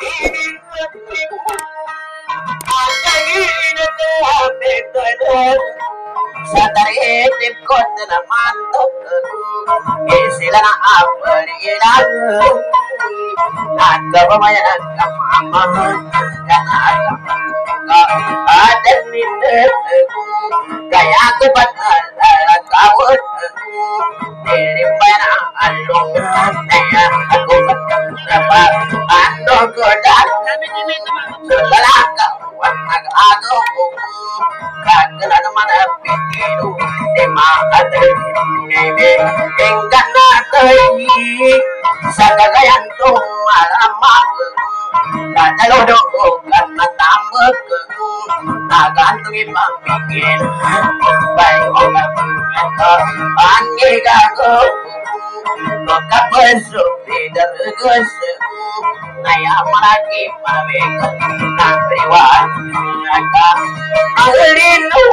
Sadarip ko naman to sila na apalilan nagkabamayan ang kamamahan ada minat kaya aku batal kawat diri para alung saya aku dapat ando godan selaka wanag ako kagala mana pikiru di maate nebe enggan natai sagagayan to malamak kadalodo karena tambek nagantungin pamikir baik orang panggil gago kapaso pidargas naya malaki mabeka napriwan naga alinu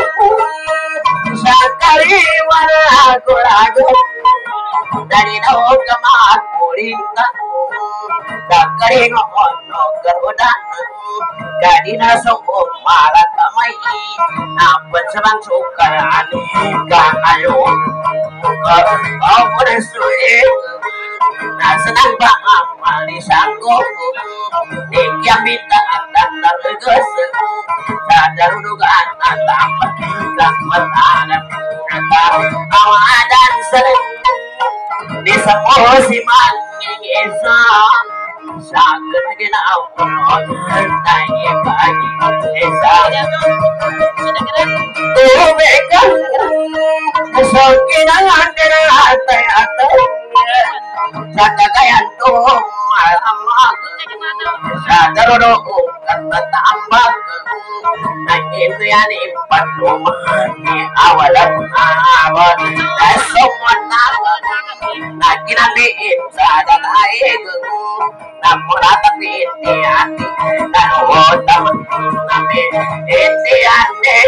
sakali warago dari daw kamat pulinta dakari ngono garuda jadi nasong malah kamay napan serang sukaran kaalo ako na sulit nasanang ba ang malisangko di kiamita at nandargas sa darudugan at dapat kakmatanap awadan sa di sa musiman isa sakit ginawa tayo pagi isa umekan so kinangan atay sakagayan to malamag sa darudo kanta tambag nagito yan ipatuman ni awalan awad asumon na nagkinaliin sa danaig namulatapin ni ati nanuotam namin hindi ate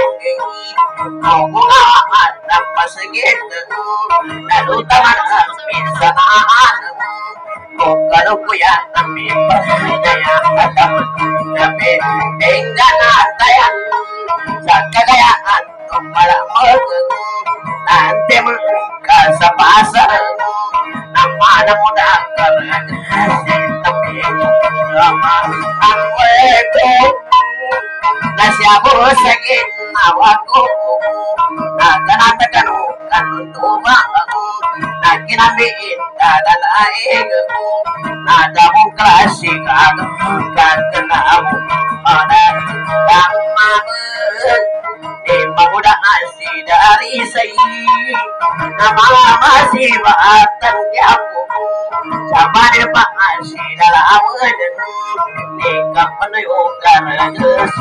at napasagit nalutaman ang minsanaan kung gano'n ko yan namin kaya kataman namin tingnan natayan sa kagayaan ng malamag nante mo sa pasar ng mana mo na karagasin namin ang weko na siya po sa ginawa ko naganatagan mo kanutuba na kinamiin dadalaig nadamong klasik kaganaw kamamag di magudaan si dari sayi na mamasibatan yapo sa manil pa si dalawan di kapanayon karagas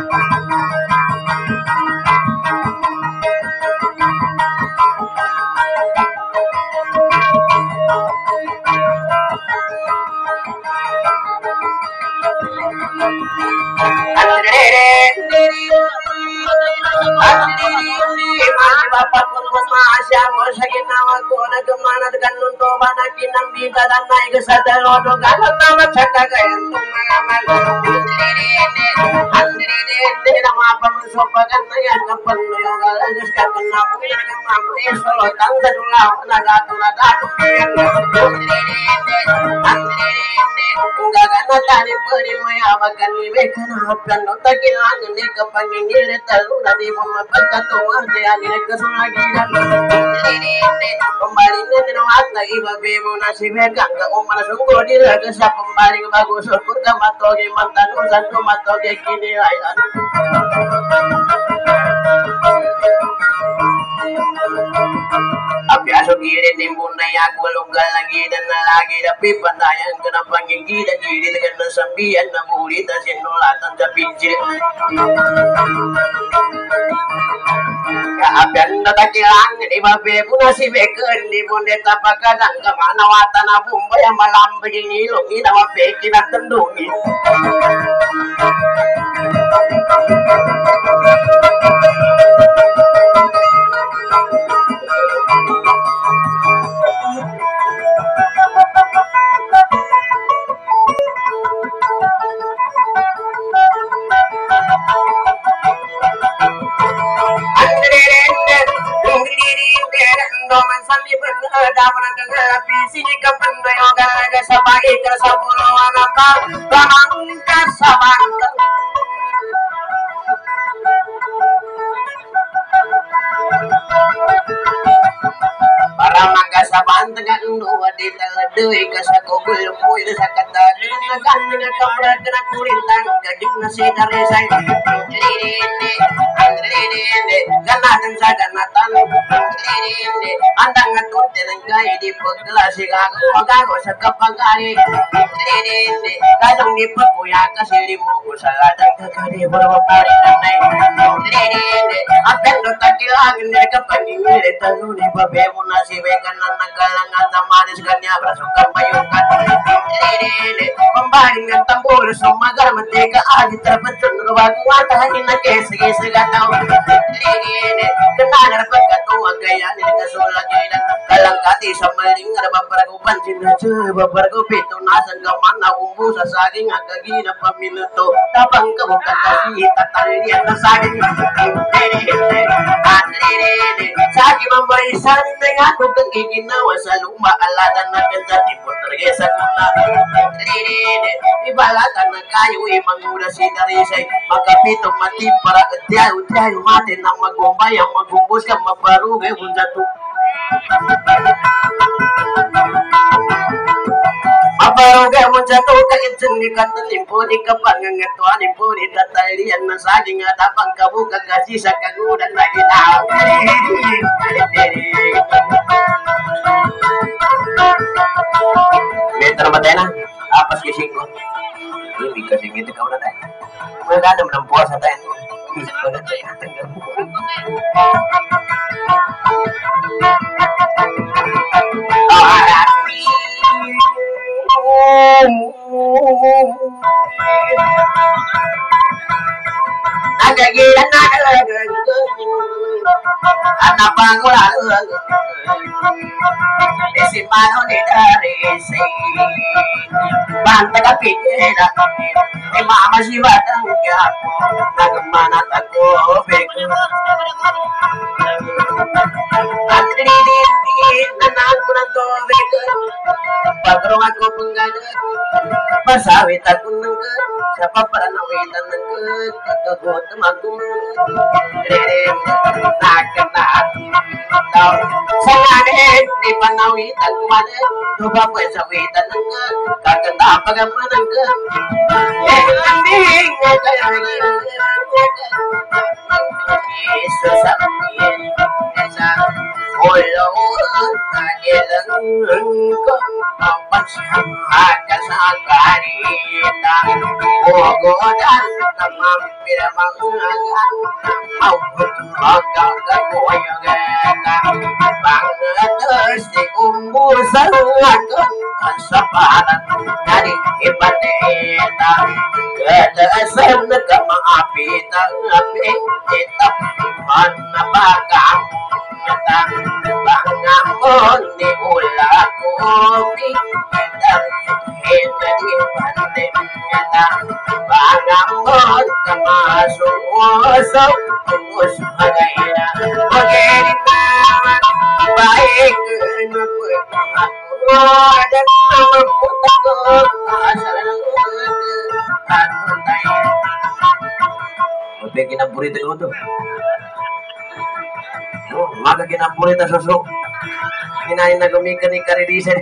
bapak putus masya mo sa ginawa ko nagmanad ganun to ba na kinambita dan naik sa dalodo ganun naman sa kagayan tumangamal hindi na mapamusopagan na yan kapag yung alagas ka na po yan ang mamaya solotan sa dulaw nagatuladado yan kung gaganatanin po rin mo yabagan ni Beka na haplan no takilangan ni kapangingilit talo na di mo mapagkatuwang kaya ginagkasungagilan pembaling na tinawag na ibabebo na si Beka ang kaumalasunggo nila sa pembaling bagusot kung kamatogi mantanusan kumatogi kinilayan Api aso gilid timbun na yak walunggal na gidan na lagi dapi patayan ka na pangigida gilid ka na sambihan na bulit na sinulatan sa pinsil kaapian na takilang di mabebo na si Beken di bundeta pagkadang kamanawatan na bumbay ang malambay yung ilong inawapeki na tandungin dapat kagelapi sini kependoyoga naga sabai kersapuluh anaka lamang kasabanteng para mangga sabanteng dua di teledui kasakogul muil sakata nagan dengan kapra kena kurintang gading nasi dari saya ini ganatan sa ganatan ini andang ngatun tenengkai di pegelasi gago sa kapagari ini kadang di pekuya kasilimu kusaladang kakadi berbapari nanay ini akan dotakilagin dari kapangingiri tanuni babemu nasi veganan nagalangan tamaris kanya brasukan payukan ini pembaring ng tambor sumagar mantika agi terbetul rubagu watahin na kesi gatau ini kenalar pagkatuwa gaya ni kasulagay kalangkati sa malingar babargo pansin na babargo pito nasan gaman na umbu sa saging agagina paminuto tapang kabuka kasi tatalian na saging sagi membarisan dengan aku keginawa sa lumba aladan na kajati putergesa kuna ibalatan na kayo imangura si darisay makapito mati para tiyayo mati na magumbay ang magumbos ka maparugay hunjatu maparugay hunjatu kaitsin ni katalimpo ni kapangangatwa ni po ni tatalian na saging at apang kabuka kasi sa kagudan na ginawa meter matena apa sih singgo ini kasih gitu kau nanti mereka ada menang puasa tayo nagagilan na talaga anak pangulan desimano ni darisi bantag kapitira ni mama si batang kiyapo nagmanat ako beko at rinidin nanan ko ng tobek pagro ako penggana pasawit ako ng sa paparanawitan ng kagagotam ako nakanat daw sa nganin di panawitan ko man tuba ko sa witan ng kaganda pagaman ng landing Yesus amin sa ulo tagilang ko mapasamaga sa karita ugodan na mampira mga maubutuhagang kagoyagata pangatas di umusan ako sa parat dari ibateta kadasan na kamapit ang apit itap manabagang nyata bangamon ni ula kopi dari hita di pandem nyata bangamon kamasuk usok tunggus magayna magirita baik nabut aku dan namputak ko asal atun tayo Oke kinapurita ko to maga kinapurita susok kinain na gumikan ni karirisan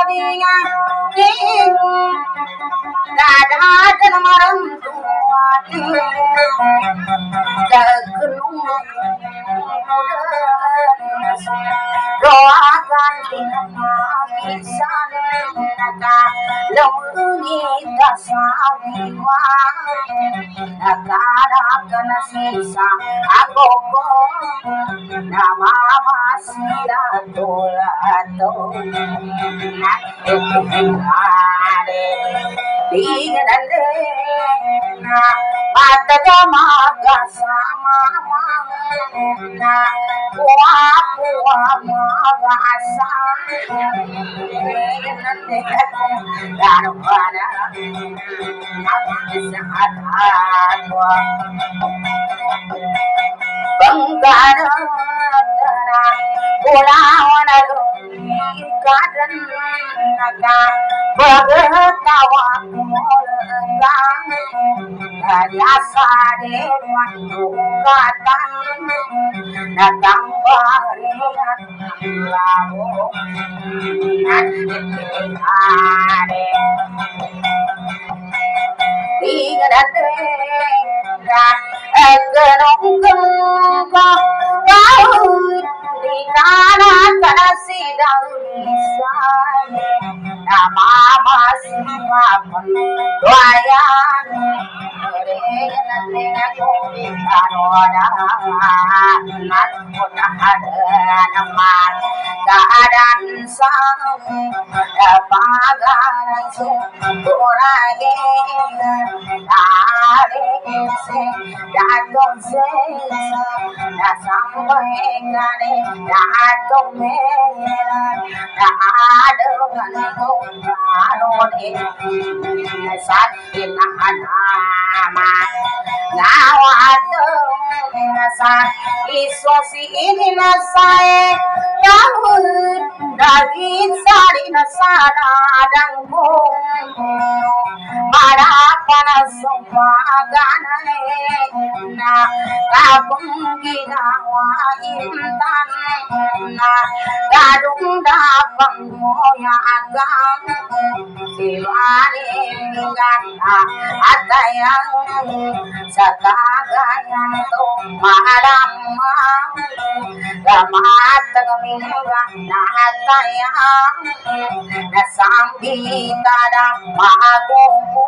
dia ding dada dan maram tuati dagunung doakan kisan naga lemungi dasawiwa nagara kana sisa agogo nama masira tolato naketare dinande na mataga maga sama na kuwa maga asa dinande darwana nagisahadwa bangara Pulawan kadan naga bagatawa mulang biasa de wandu katan natang barian lawo nanare Ingate agarong ka di kanan kasih daulisan nama masih mapan doyan dengan kumi karoda nak mudah ada nama keadaan sang pagaran sumurage tarik se datang se na sampai ngane datang mera ada ngano anode sakin nama ngawat nasa isosi ini nasae namun daging sari nasara dangku Marapan sumpagane na kabung ginawa intan na gadung dapang moya agang siwaring ganda atayang sa kagayan to maramang gamatagaminga na atayang nasambita da mahagung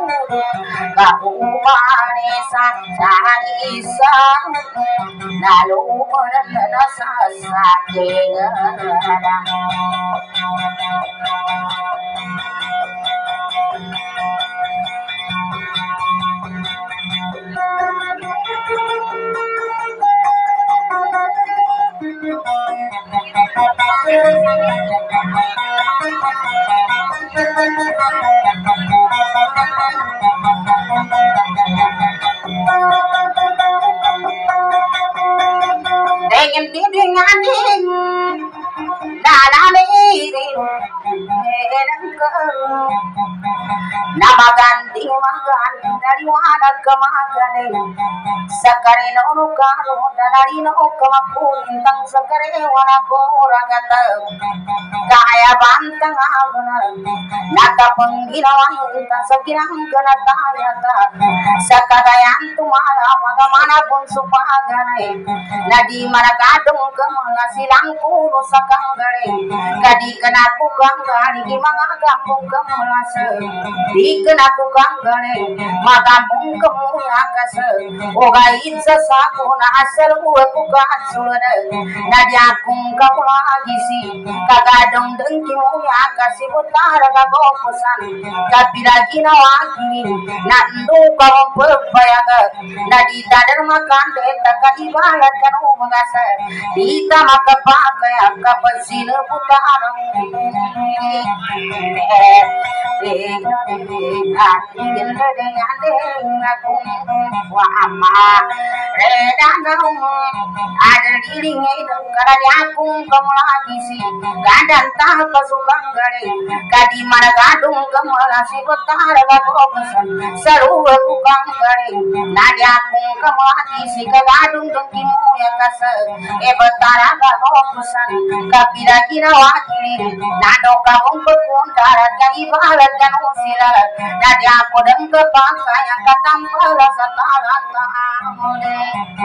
Kaumane sa isang naluman na sa saking dengan dengan nama ganti magan dari mana kemagane sakare no karo dari no kemapun tang sakare wana kora kata kaya bantang aguna naka penggirawan tang sakirang kana taya ta sakadayan tumala maga mana pun supagane nadi mana kadung kemangasilang puro sakanggare kadi kana ku kanggari di mga gampung kemelase di kena ku kanggare magampung kemuyakase oga itsa saku na asal uwe ku kasulade nadi akung kamulagi si kagadong dengki muyakase butara kagopusan kapilagi na wakini nandu kamumpayaga nadi tadar makande takaibalat kanu magasa dita makapakaya kapasina putara ada diringi karena aku kemelagi si gadan tah pasukang gare kadi mana gadung kemelasi betara gagosan seru aku kang gare nadi aku kemelagi si gadung dengkimu ya kase betara gagosan kapira kira wakili nado kabung berpundarat yang ibarat dan usila nadi aku deng kepangka yang katampal setara tamude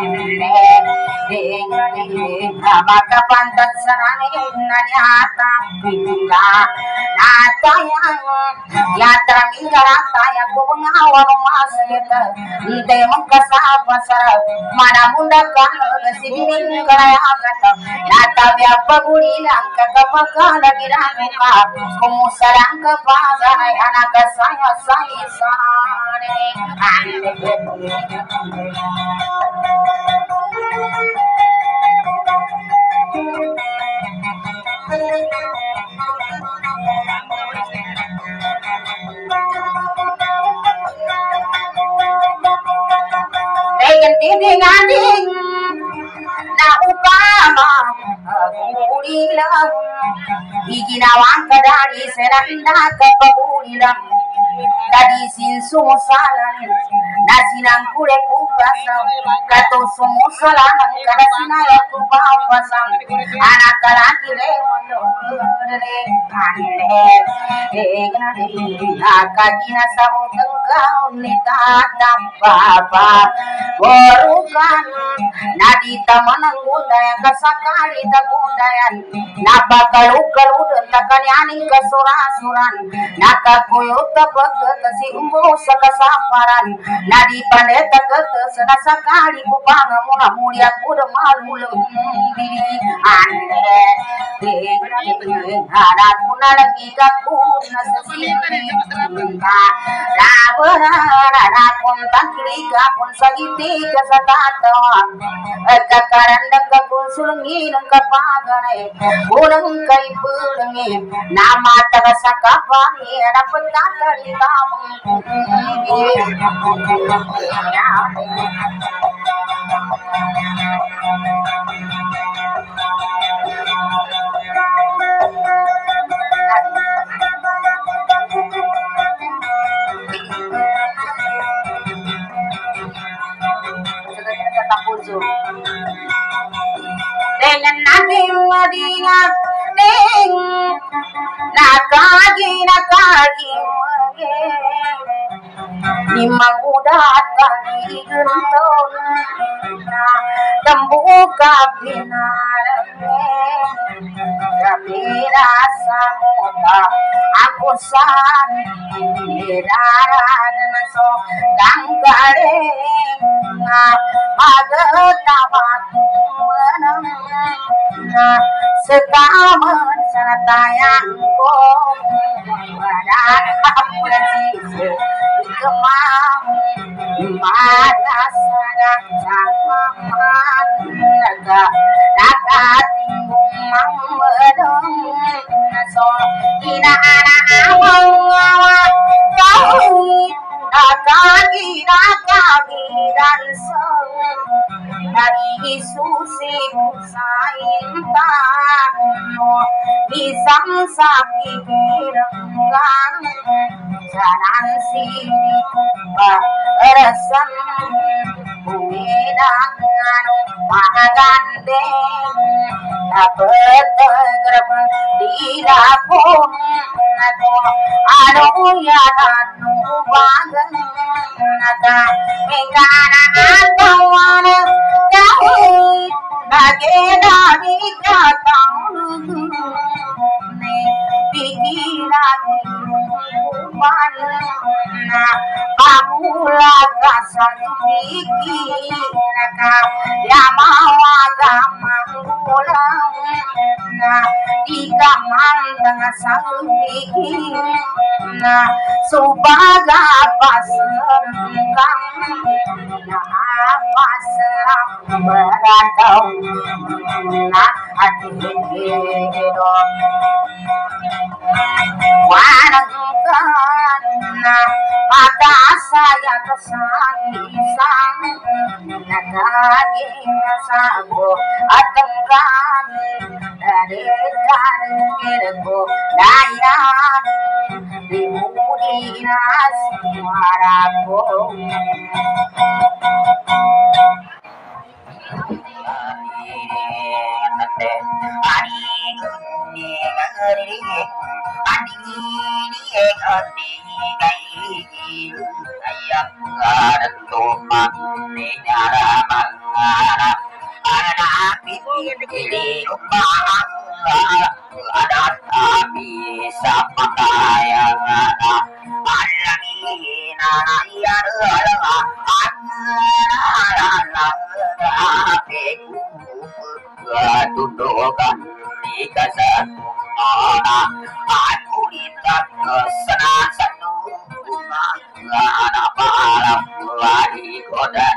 maka pantat serane nanyata pinga nata yang yatra minggarata yang ku pengawal masjeta ide mengkasapa sara mana munda kan sibinin karaya kata nata biapa gulilang kakapakala giramuka kumusarang kapazanay anak saya sane dengan tidinganing na upama gulilang iginawang kadari seranda kapagulilang tadi sinsumusalan nasilang kule kupasang kato sumusalan kada sinaya kupapasang anak kalaki lemondo akagina sabuteng kau nitatam papa borukan nadita mananggundayan kasakali tagundayan napakalukaludan takanyaning kasurasuran nakakuyuta pagkatasi umbo sa kasaparan nadipandeta kata senasakali kupanga muna mulia kuda malulang bili ande harap muna lagi kaku nasasiti labaran akun tangkili kapun sagiti kasatatawa kakarandang kakun sulungi ng kapaganay unang kay pulangi nama tagasakapani dapat tatali tamang dengan naging madingat ding nakagi limang udat kami genton tembuka pinarame tapi rasa muda aku san diraran so kang gareng magetabat menang sekaman sanatayang ko badan apresi kemam matas sagak samaman naga tinggung mambedong so ina anak awang kau nakagi dan seng dari susi saintan isang sapi kirenggang jalan sini barasan bumidang anu magandeng dapat tegrep di dapur anu ya anu bagang naga megana antawan kau bageda di katang pikiran mana pamula kasan pikiraka yamawa gamang ulang ikamang tengah sang pikir subaga pasengkang apa serang beratau adidom wanangkan mata saya kesakitan nagaging sabo at tanggan dari karengko dayan dimudinas suaraku Tudukan di kasar aku lihat kesenangan bunga ada malam lagi kodan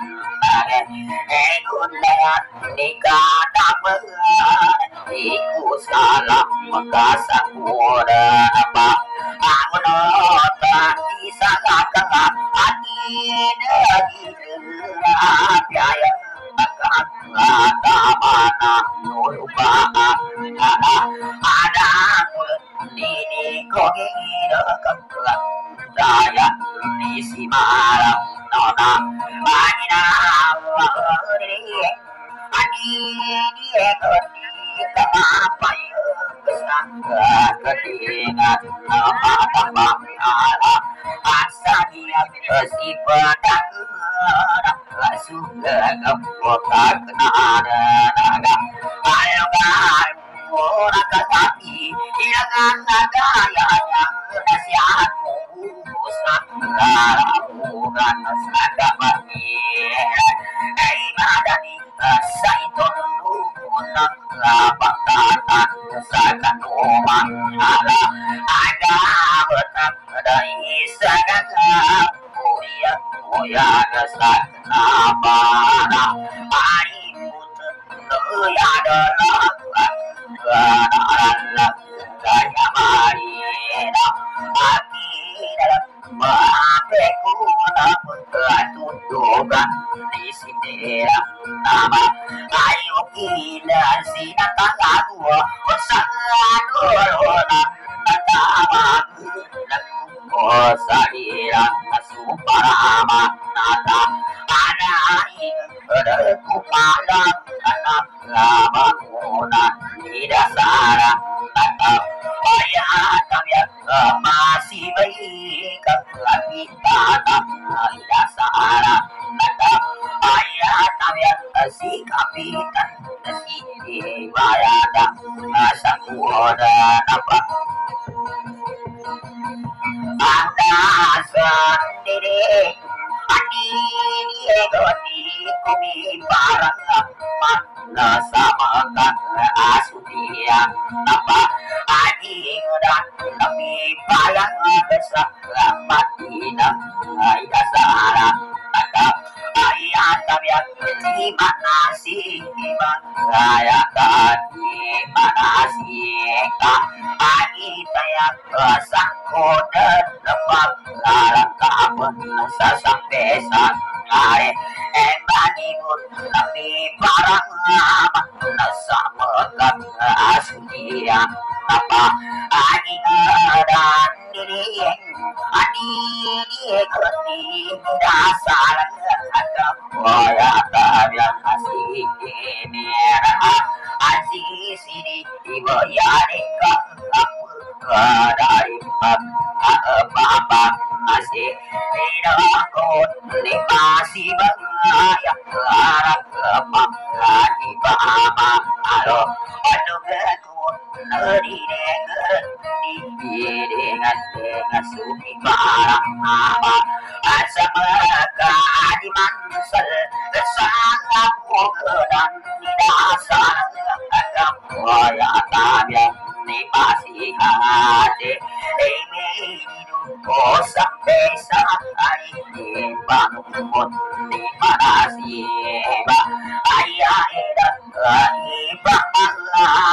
lihat nikah dapat iku salah makasak muda apa aku nonton bisa kakak hati dari biaya kata mana lupa ada ini kok hidup daya di si malam nona banyak apa ketingan tambah asa dia si pedang sudah ngepotak nada naga ayo kan orang kaki ilangan naga yang nasihatku bukan naga bagi madani saitun unak lapatan sakan rumah ada betak dari sakan Oya dasar nabana hari putih ya adalah Allah gaya marina hati dalam mapeku namun ketutupan di sini nama ayo kita sinar tanggaku usaha dulu nama Osadiran Suparama Nata Anai Kupalang Anak Lama Muna Nidasara Nata Ayatam yang masih baik Kapitana Nidasara Nata Ayatam yang si kapitan Si Ibarada Sakuoda Napa ada sendiri adiri goni kumi barang mana sama kan asudia apa adi dan kami bayang besar matina ida sara kata ayat kami terima nasi raya kaki manasi ka adi saya kode lepas larang kabun sampai sangai bagi tapi barang mana sama kan asudia apa adi dan diri adi kerti dasar ada boya yang asih ini asih sini ibu ya dekat dari apa masih tidak kot masih banyak arah kemangga di bawah alo aduh gekut neri dengan suki barang apa asa mereka di mansel sangat dan di dasar agam waya tabia ni masih hati ini hidup sampai saat hari ini bangun di mana sih ayah dan ibang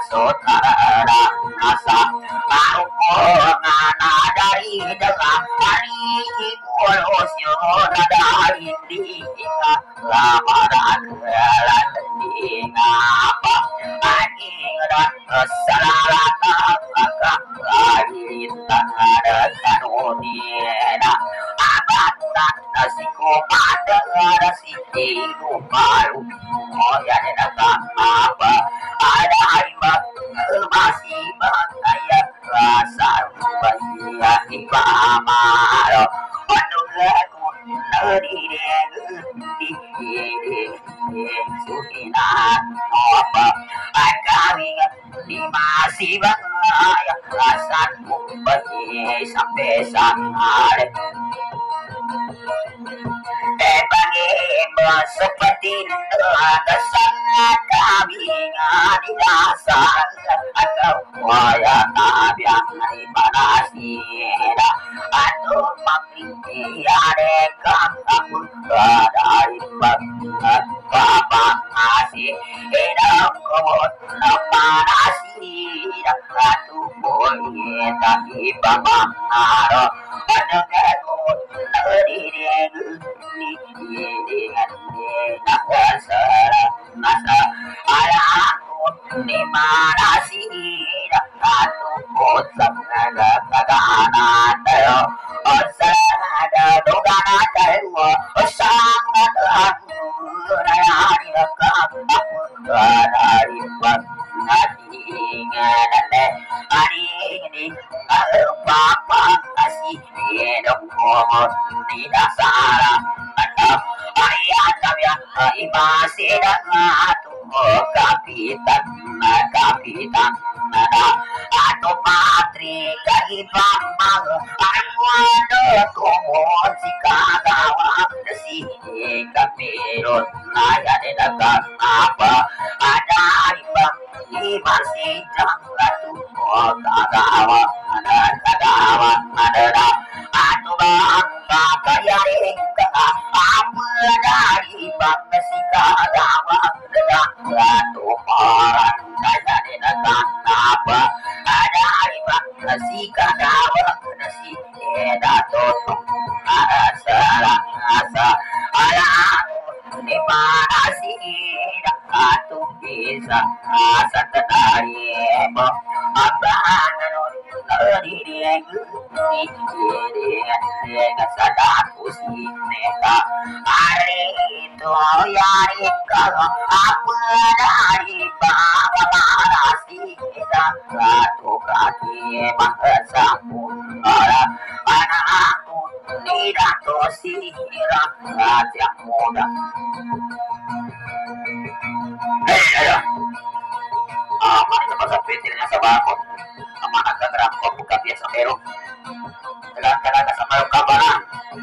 saudara nasa arupana dari dalam hari polosio dari dika lamaran kelanding apa anjing dan kesalahata maka lalitan ada kanunina abatan nasi komanda nasi hidup baru oh ya datang apa ada iman masih bahaya rasa bahaya ibamal aduh aku suhina apa agawing di masih bahaya rasa bahaya sampai sangat Bangin seperti kesangat kami di dasar atau wayang nabi yang manasira atau makhluk adekah aku dari bapak ngasih hidup kau manasira atau boleh tapi bapak naro ada kekut dari masa alaku di mana sih satu kotak ada kaganan tayo ada dogana tayo sangat nayari kamu dari ngatingan hari ini papa kasih hidup kamu di dasar ayah kami masih kapitan atau patri kaki bambang arwado tumon si kagawa si kapirot naya dedakan apa ada ibang masih jangan kagawa ada atau bangga kaya ringka apa dari bangga si kagawa atau orang kaya dedakan apa ada ibang si kagawa si edatot asa ala di mana sih atau bisa asa terima abang diri sadaku si neta hari itu yari kalau apa dari bapa marasi kita satu kaki bahasa pun orang anakku tidak tosirah raja muda ayo mari cepat petirnya sabakot kemana ke gerak kok buka biasa merok gerak-gerak sama kabaran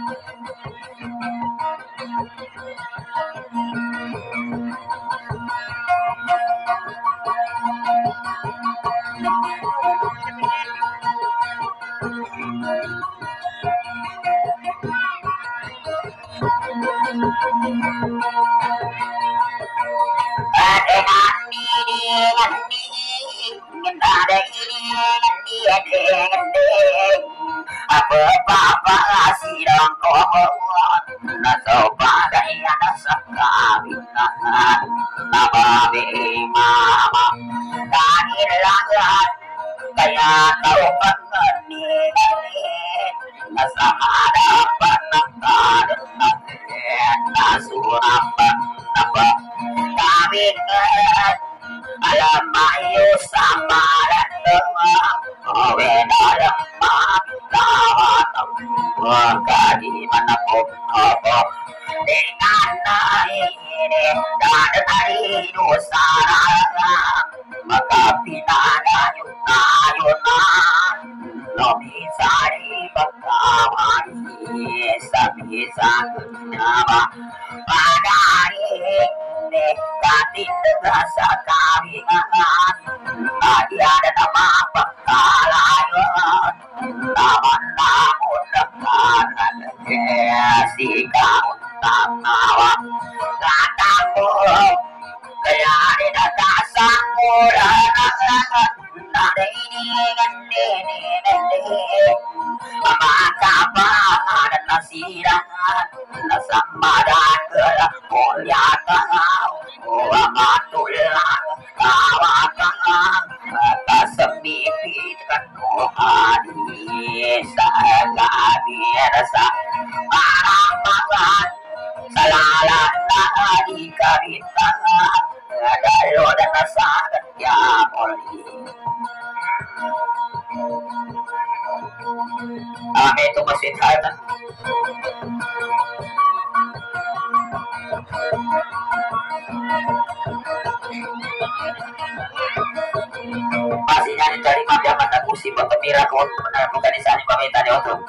apa sidang kohon naso badai nasa kabinan nababe mama dahil lahat kaya tau pangani nasa hadapan ng kanan nasurapan napa kami alam mayo sa maran dalam kadiman ako dengan ini dan dari dosa maka pinadayo tayo na no bisa dipagkawani sa bisa kenyawa padari katindaga sa kabingan ada nama pagkalayon naman namon nagkanan si kauntang nawa katamo kaya rin nagkasang mula ng dayo dan nasakan ya oli itu masih hatan masih nyari cari mata mata kusi bergembira kau benar bukan di sana pamita di otot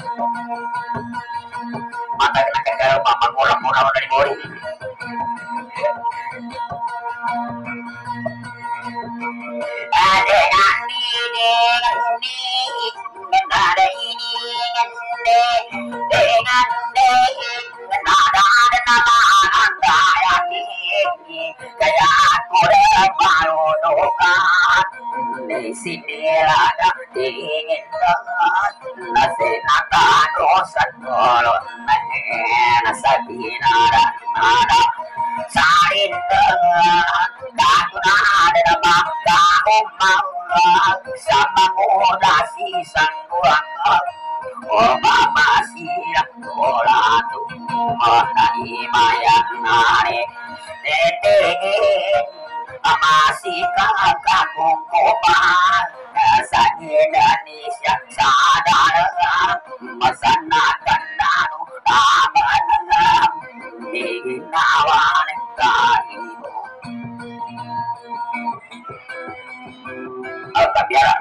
mata kena kegal mama ngulang dari bori ada ada ini dengan nada dan nama anda yang ini kayak aku baru dokan di sini ada ingin banget nasi nata dosan kolon nasabina nada sain dengan kaku nada nama kaku mau sama muda sisan kurang oh mama siap bola tuh mana imayan nare teteh masih kakak kumpulkan dasar Indonesia sadar masanakan danu taman di nawan kaimu biara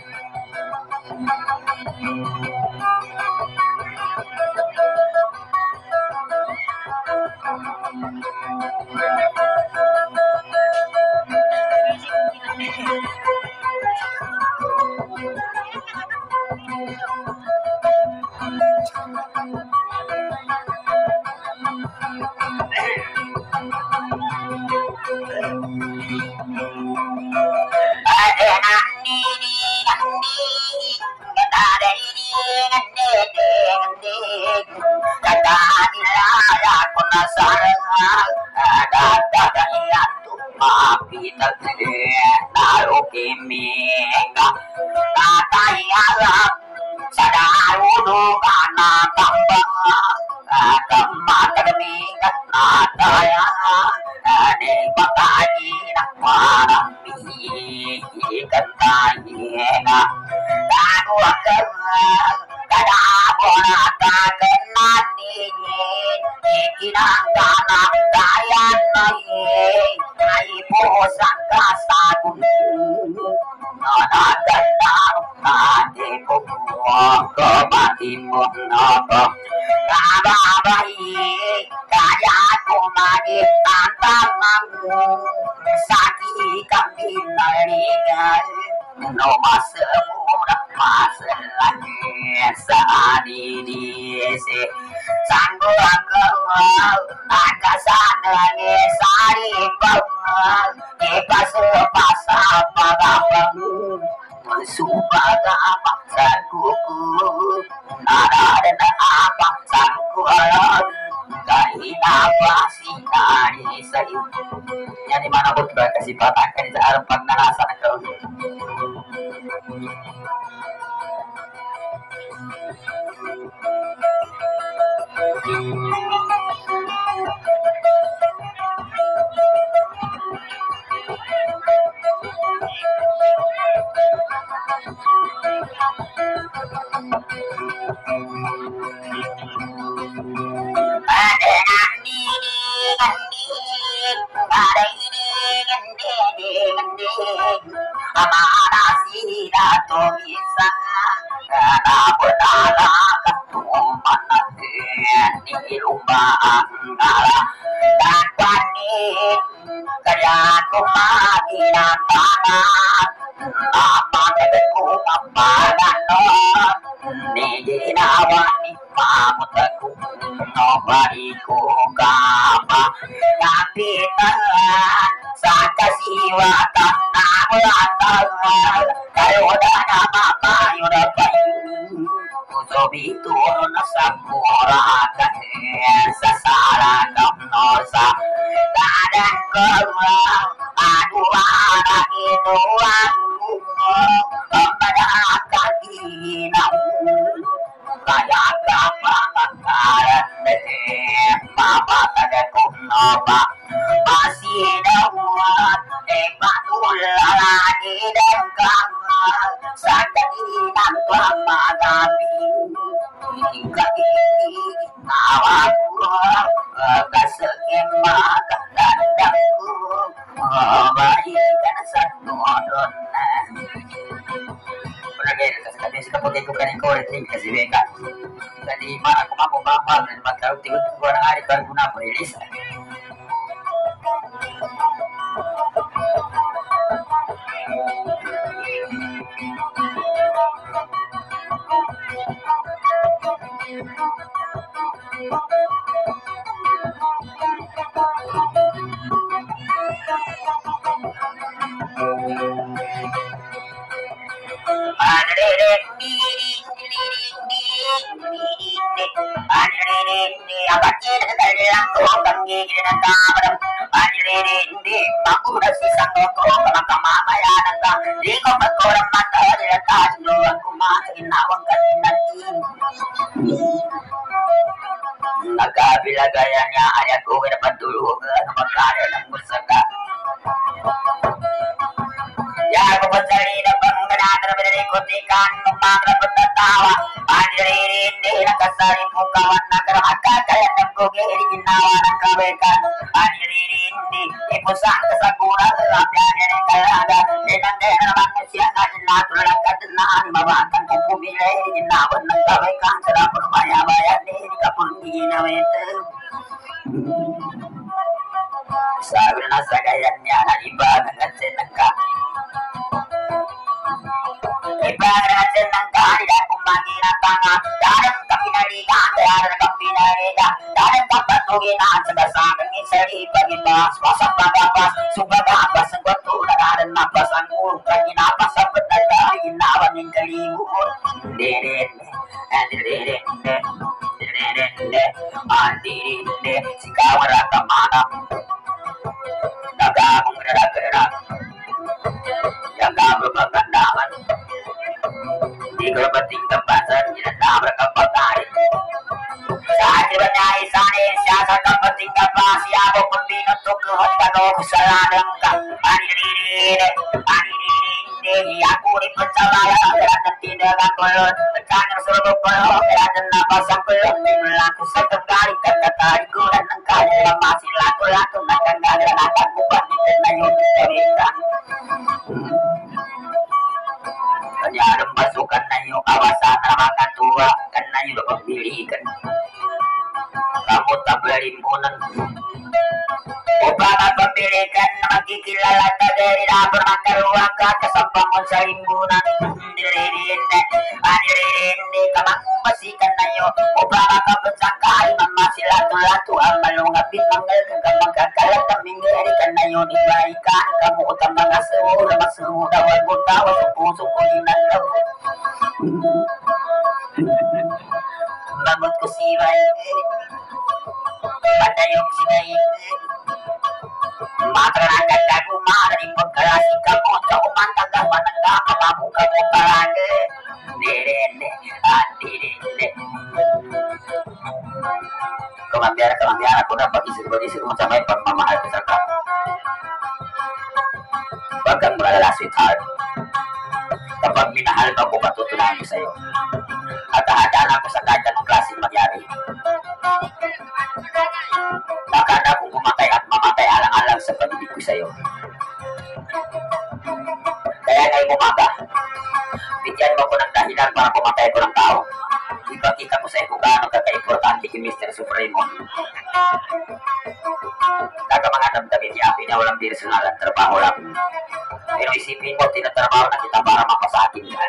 yang dimana pun juga kasih patakan di dalam penalasan kau kaya kapangalan Mama kadekong noba masih dawat patulala di dengkang sadaginan kelama gabing hingga ini nawaku kasekin maka dandangku bayikan satu odona Pernah kasi kapag ko kanin ko rin kasi beka tadi mana aku mampu bapak dan bakal tiga orang hari baru guna rilis Nagabilagayanya ayat ko dapat dulu magkaya ng musaka ya ko pagdali na pangganaan na pinalikotikan ng mga pagtatawa anilirin din ang kasari po kawan na karamagkakayan ng kugiri ginawa ng kabekan anilirin din ipusang kasaguran rapyan yan ang kalaga inangay na naman siya na sinatulak at na mabatang kung pumilay ginawa ng kabekan sa rapon maya-bayan din kapag ginawin ito sabi na sa gayan niya na iba ng sinangka Ibaratnya nangkari dan kumangina tanga Darang kapinaliga, darang kapinaliga Darang kapatugina, sagasang isari Pag-ibas, wasak pag-apas Subag-apas, ang gwatula Darang napas, ang ulong Kaginapas, ang patata Ginawan ng kalibur Andirinde Sikawara kamana Nagabong gerak-gerak Jaga berpegandaman di kepenting kepasan tidak nabrak kepatari saat dibenyai sani siasa kepenting kepas siapa pembina untuk kehotano kesalahan lengkap andirine aku dipercaya dan tidak kulun tekannya seluruh penuh dan napas yang belum laku sekali kata-kata dan engkau masih laku-laku akan gagal akan bukan ditendayun cerita Kanya masukan na yung kawasan na mga tuwa kan na yung pagbilikan kamu tabelin munan upama pembilikan na magkikilala ta dari na bermakaruwa ka kasampangon sa limbunan anirinde kamang masikan na yung upama kapansangkay mamasilatu-latu ang malungapit manggal kang magkakalat ang minggari kan na yung ibaikan kamu utang mga suura masuda wag utawa sa puso ko inalaw Bangun ko si Baik Padayok si Baik Matranagat kagu mahari pagkalasi kamu sa umantag ang manangga kamabu kamu parage Dirende Dirende Kamambiara aku dapat isi sampai pagmamahal ko sa ka Bagang malala sweetheart kapag minahal ka ko patutunayan ko sa'yo at ahadaan ako sa kahit anong klaseng magyari baka na akong kumatay at mamatay alang-alang sa pag-ibig ko sa'yo kaya ngayong umaga bigyan mo ko ng dahilan para kumatay ko ng tao ipakita ko sa'yo kung gaano kaka-importante kay Mr. Supremo mga damdamin niya walang personal at trabaho lang pero isipin mo tinatrabaho na kita para mapasakin yan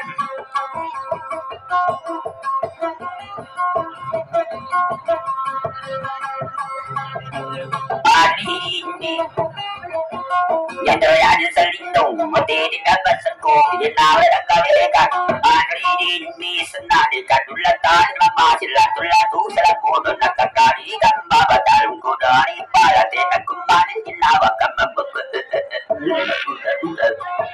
Hindi yan doyan sa lindong matindi na basan ko ginawin ang kawikan anridin misan na di katulatan mamasilatu-latu sa lakono nakakarikan babatalong ko dari palatin at kumanin ginawa ka mabagod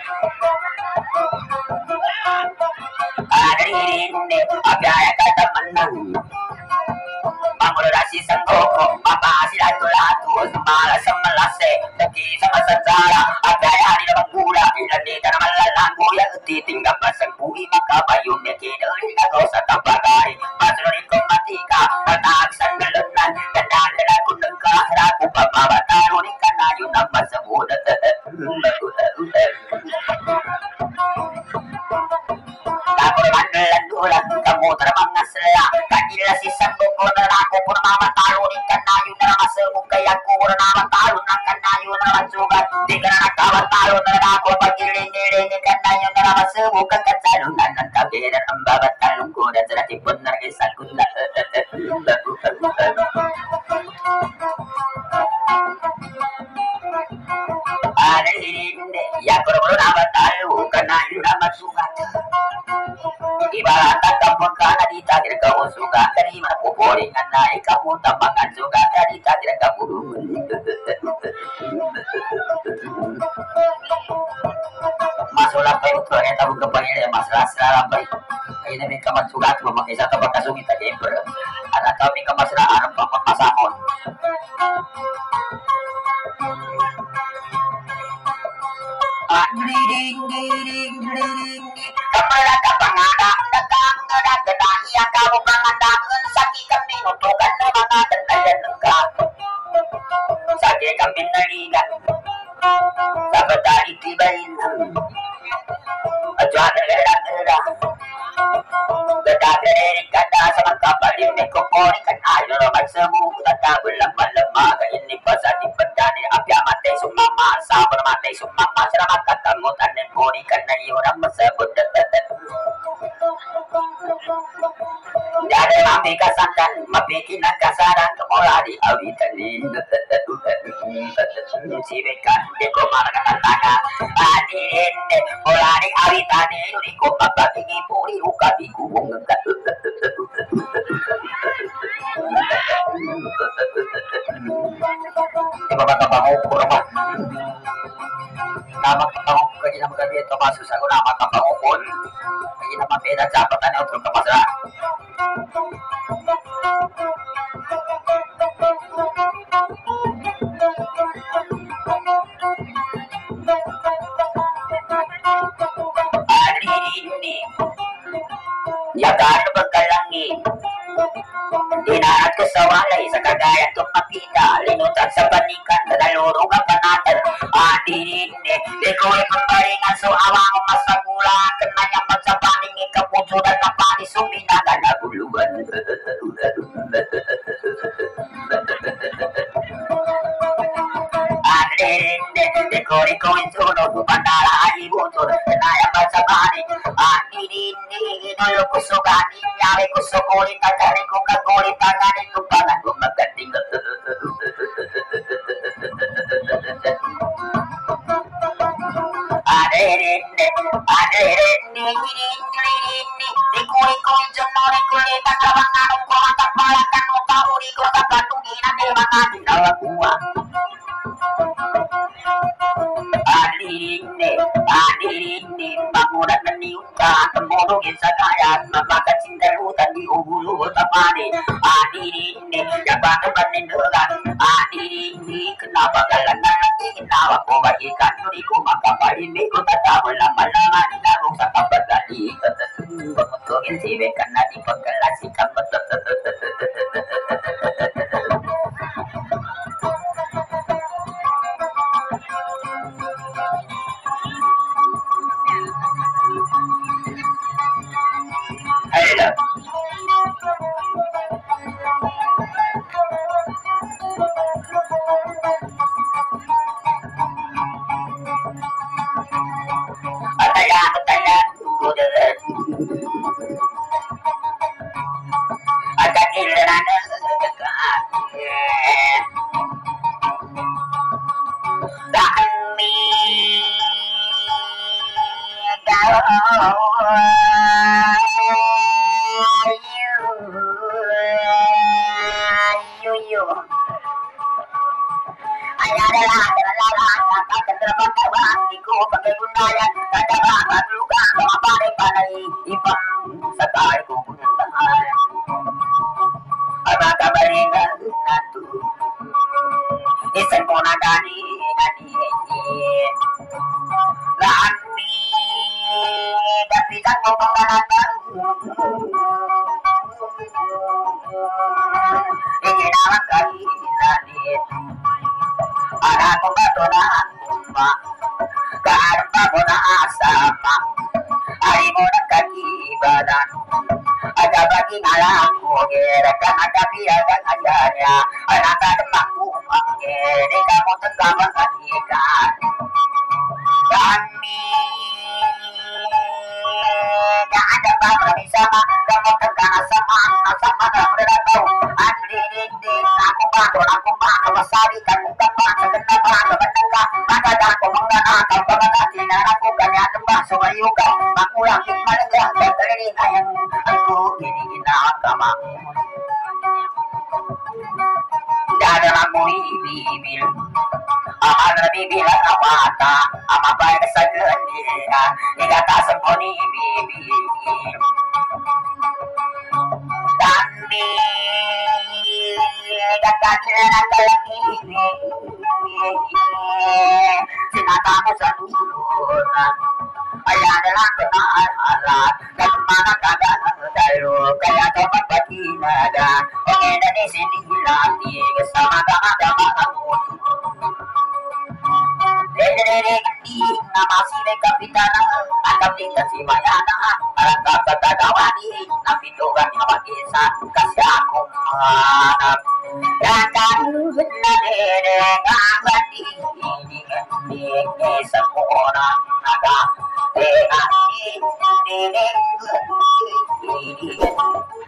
anridin abiyaya ka taman secara adaya di dalam gula ilan di tanah malalang buya titinggap pasang bui maka bayun ya kidari kau sata bagari pasuri komatika tanaksan galunan dan ada kunengka raku pamabatan unikan ayun nama sebut Kapur mandalan dulang kamu terbang asla kagila sisan buko nerako purnama talun ikan ayu nama semuk kaya kubur nama talun akan ayu nama sugat tiga kawan talun nerako pagiling-giling ikan ayu nama semuk kakak salunan dan kabiran embabat talun kuda cerati benar kisah kuda ada ini ya berburu nama talu karena ayu nama sugat ibarat kamu kana di takdir kamu suka terima kuporingan naik kamu tambahkan suka dari takdir kamu masalah apa itu yang tahu kebanyakan masalah selambai ini mereka suka tuh memakai satu bakas sumi tadi anak kami ke masalah arab pasahon ding kepala kapangada datang ngada iya kamu pangandangan sakit kami nutukan nama dan ayan lengkap sakit kami naligan dapat dari tibain aja ada dari kata sama kapal ini kopori kan ayo roman semua kata berlama-lama ini pasal di pedani api amate sumama sabar mate sumama selamat kata mutan dan kori karena orang mesebut jadi mapi kasandan mapi kina kasaran kemola di awitanin sibekan deko marga tanga adin mola di awitanin iko papati puri ukabi kubung bapak kamu kurang nama kamu kaji nama kaji itu masuk aku nama kamu pun kaji nama beda catatan untuk kepasar ini ya kan berkalangi dinaat ko sa walay sa kagayat kong mapita linutan sa panikan nadalurong ang panatan adirin di ko ipambaringan so awang masagula kanayang magsapaning ikaputudan na panis suminaga na guluan adirin di ko insunog pandala ay ibutod kanayang magsapaning adirin inulo ko suganin yawe ko sukulit at kari ko kagulit tanganin ko pangan ko magating adirin ikuli jonore kulit ang labangan ko matapalakan mo kauri ko kapatungin ang mga dinawa kuwa adirin bangunan meniuka temurugin sa kayat mabakat sindalutan di ubulu tapani adirin jabat panindugan adirin kenapa kalian nanti kenapa ko bagikan nuri ko makapalin ko tatawal lama-lama dinarong sa kapagali pemutugin sibekan na di pagkalasikan Hello. Ataya, agak ilan dami you adalah akan terbang diku pakai gundayan kata bapak luka apa panai ipang sekali ku apa kabarnya natu isan pona dani na kumba karma mo na asama ay mo na kakibadan ada bagi ngalang kugera kan ada biada kayanya anak ada makumang di kamu tenggaman ikan kami gak ada bangga sama kamu tekan sama sama gak pernah tahu andi aku bantu besari kamu kapan segenap aku menengah maka aku mengenal banget tidak aku gak tembak sewayuka aku lagi malah dari ayam aku ini kita agama dalam bibil Amar bibilan awata ama baik sagedia dikata semponi bibil Dami kakakilan ini sinatamu sa dulunan Ayan adalah kenalan dan mana kadang dalu kaya dapat baginaga oke dari sini lagi sama sama kamu Dede di nama si kapitan atau tingkat si mayana kata kawani tapi doang yang bagi satu kasih aku mana dan dede ngabadi ini semua naga dede